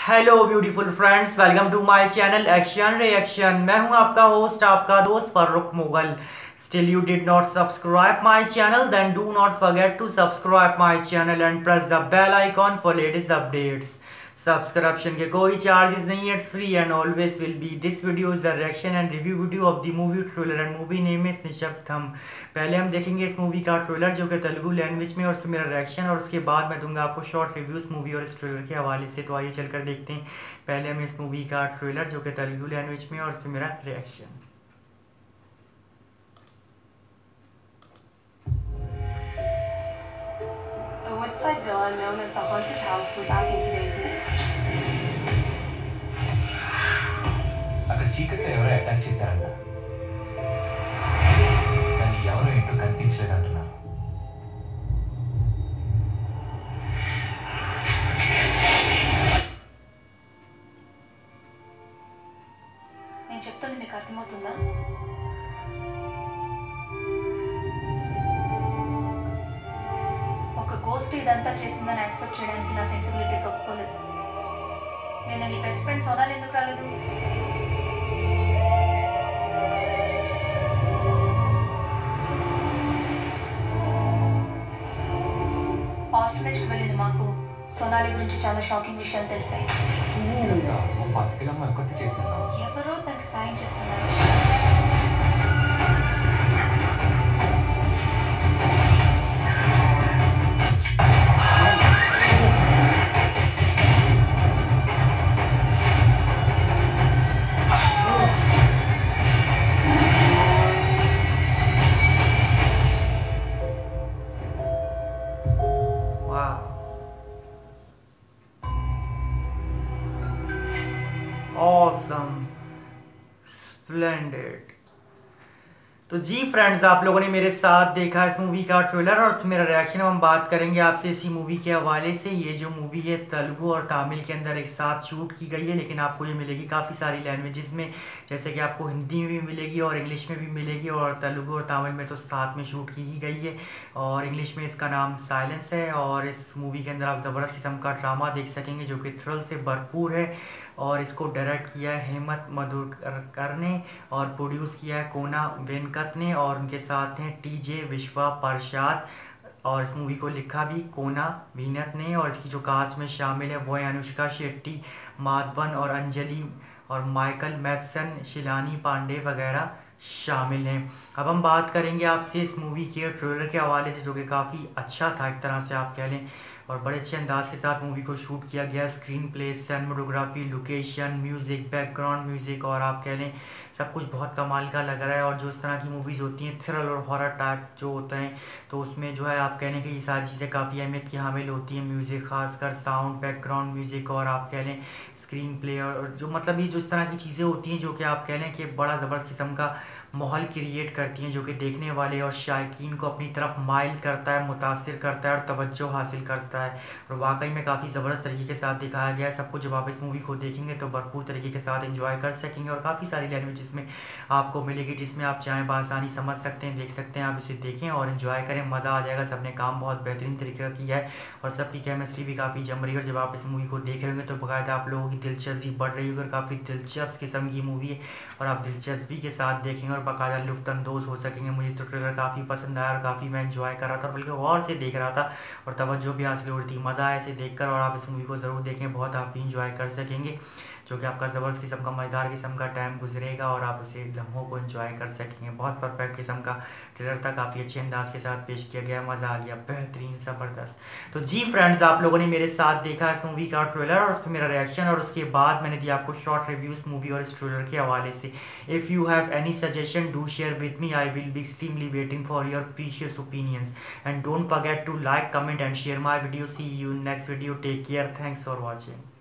Hello beautiful friends, welcome to my channel action reaction. मैं हूं आपका होस्ट, आपका दोस्त Farrukh Mughal. Still you did not subscribe my channel, then do not forget to subscribe my channel and press the bell icon for latest updates. Subscription के कोई charges नहीं, it's free and always will be. This video is the reaction and review video of the movie trailer and movie name is Nishabdham. पहले हम देखेंगे इस movie का trailer जो कि तेलुगु लैंग्वेज में, और उसमें मेरा रिएक्शन, और उसके बाद मैं दूंगा आपको शॉर्ट रिव्यूज मूवी और इस ट्रेलर के हवाले से। तो आइए चलकर देखते हैं पहले हम इस मूवी का ट्रेलर जो कि तेलुगु लैंग्वेज में, और उसमें मेरा reaction. The Woodside Villa, known as the Haunted House, was back in today's news. అక్కడ చీకట్లో ఎవరో అటాక్ చేశారంట. కానీ ఎవరో ఏంటో కనిపించలేదంటున్నారు. నేను చెప్తుంది మీకు అర్థమవుతుందా? ఒక గోస్ట్ ఇదంతా చేసిందని యాక్సెప్ట్ చేయడానికి నా సెన్సిబిలిటీస్ ఒప్పుకోలేదు. నేను నీ బెస్ట్ ఫ్రెండ్ సోనాలి ఎందుకు రాలేదు? ఆర్ఫనేజ్కి వెళ్ళిన మాకు సోనాలి గురించి చాలా షాకింగ్ విషయాలు తెలిసాయి. బతికిలమ్మ ఒక్కటి చేసిందా? ఎవరో తనకి సాయం చేస్తున్నారు. Awesome, splendid। तो जी फ्रेंड्स, आप लोगों ने मेरे साथ देखा इस मूवी का ट्रेलर और मेरा रिएक्शन। हम बात करेंगे आपसे इसी मूवी के हवाले से। ये जो मूवी है तेलुगु और तमिल के अंदर एक साथ शूट की गई है, लेकिन आपको ये मिलेगी काफ़ी सारी लैंग्वेजेस में, जैसे कि आपको हिंदी में भी मिलेगी और इंग्लिश में भी मिलेगी, और तेलुगु और तमिल में तो साथ में शूट की ही गई है। और इंग्लिश में इसका नाम साइलेंस है। और इस मूवी के अंदर आप ज़बरदस्त किस्म का ड्रामा देख सकेंगे जो कि थ्रिल से भरपूर है। और इसको डायरेक्ट किया है हेमंत मधुकर ने, और प्रोड्यूस किया है कोना वेंकट ने, और उनके साथ हैं टीजे विश्वा प्रसाद। और इस मूवी को लिखा भी कोना वीनत ने, और इसकी जो कास्ट में शामिल है वो है अनुष्का शेट्टी, माधवन और अंजलि और माइकल मैथसन, शिलानी पांडे वगैरह शामिल हैं। अब हम बात करेंगे आपसे इस मूवी के ट्रेलर के हवाले से, जो कि काफ़ी अच्छा था एक तरह से आप कह लें, और बड़े अच्छे अंदाज के साथ मूवी को शूट किया गया। Screenplay, cinematography, location, music, background music, और आप कह लें सब कुछ बहुत कमाल का लग रहा है। और जो इस तरह की मूवीज़ होती हैं थ्रिल और हॉरर टाइप जो होते हैं, तो उसमें जो है आप कह लें कि ये सारी चीज़ें काफ़ी अहमियत की हामिल होती हैं। म्यूज़िक, खासकर साउंड, बैकग्राउंड म्यूज़िक, और आप कह लें स्क्रीन प्ले, और जो मतलब ये जो इस तरह की चीज़ें होती हैं जो कि आप कह लें कि बड़ा ज़बरदस्त किस्म का माहौल क्रिएट करती हैं, जो कि देखने वाले और शायकीन को अपनी तरफ माइल करता है, मुतासिर करता है और तवज्जो हासिल करता है। और वाकई में काफ़ी ज़बरदस्त तरीके के साथ दिखाया गया है सब कुछ। जब आप इस मूवी को देखेंगे तो भरपूर तरीके के साथ एंजॉय कर सकेंगे, और काफ़ी सारी लैंग्वेज इसमें आपको मिलेगी जिसमें आप चाहें बआसानी समझ सकते हैं, देख सकते हैं। आप इसे देखें और इन्जॉय करें, मज़ा आ जाएगा। सबने काम बहुत बेहतरीन तरीके का किया है और सबकी केमिस्ट्री भी काफ़ी जम रही है। और जब आप इस मूवी को देख रहे होंगे तो बाकायदा आप लोगों की दिलचस्पी बढ़ रही होगी, और काफ़ी दिलचस्प किस्म की मूवी है, और आप दिलचस्पी के साथ देखेंगे और बाकायदा लुत्फ़अंदोज़ हो सकेंगे। मुझे तो ट्रेलर काफ़ी पसंद आया और काफ़ी मैं एंजॉय कर रहा था, बल्कि गौर से देख रहा था, और तवज्जो भी हासिल हो रही थी। मज़ा आया इसे देखकर, और आप इस मूवी को ज़रूर देखें, बहुत आप भी इंजॉय कर सकेंगे, जो कि आपका ज़बरदस्त किस्म का मज़ेदार किस्म का टाइम गुजरेगा, और आप उसे लम्हों को एंजॉय कर सकेंगे। बहुत परफेक्ट किस्म का ट्रेलर था, काफ़ी अच्छे अंदाज के साथ पेश किया गया, मज़ा आ गया, बेहतरीन, ज़बरदस्त। तो जी फ्रेंड्स, आप लोगों ने मेरे साथ देखा इस मूवी का ट्रेलर और उस पर मेरा रिएक्शन, और उसके बाद मैंने दिया आपको शॉर्ट रिव्यूज़ मूवी और इस ट्रेलर के हवाले से। If you have any suggestion do share with me, I will be extremely waiting for your precious opinions, and don't forget to like, comment and share my video. See you next video, take care, thanks for watching.